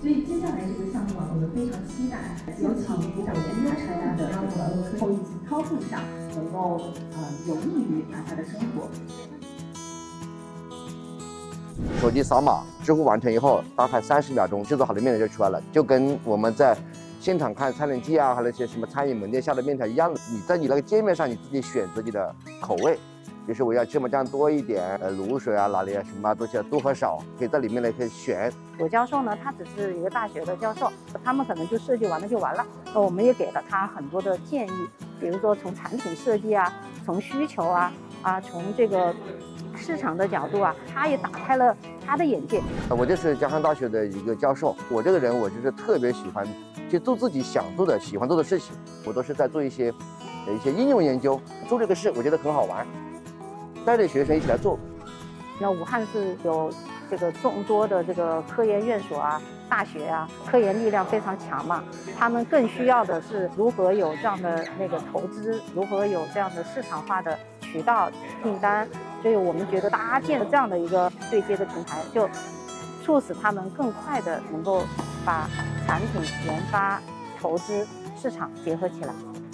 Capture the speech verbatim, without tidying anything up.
所以接下来这个项目啊，我们非常期待，有请局长研究成员的让我们后一级操作上，能够呃有益于大家的生活。 手机扫码，支付完成以后，大概三十秒钟，制作好的面条就出来了，就跟我们在现场看餐饮机啊，还有一些什么餐饮门店下的面条一样的。你在你那个界面上，你自己选择你的口味。就是我要芝麻酱多一点，呃，卤水啊，哪里啊，什么东西多和少，可以在里面呢可以选。 我教授呢，他只是一个大学的教授，他们可能就设计完了就完了。那我们也给了他很多的建议，比如说从产品设计啊，从需求啊，啊，从这个市场的角度啊，他也打开了他的眼界。 我就是江汉大学的一个教授，我这个人我就是特别喜欢去做自己想做的、喜欢做的事情，我都是在做一些一些应用研究，做这个事我觉得很好玩。带着学生一起来做。 那武汉是有这个众多的这个科研院所啊、大学啊，科研力量非常强嘛。他们更需要的是如何有这样的那个投资，如何有这样的市场化的渠道订单。所以我们觉得搭建这样的一个对接的平台，就促使他们更快的能够把产品研发、投资、市场结合起来。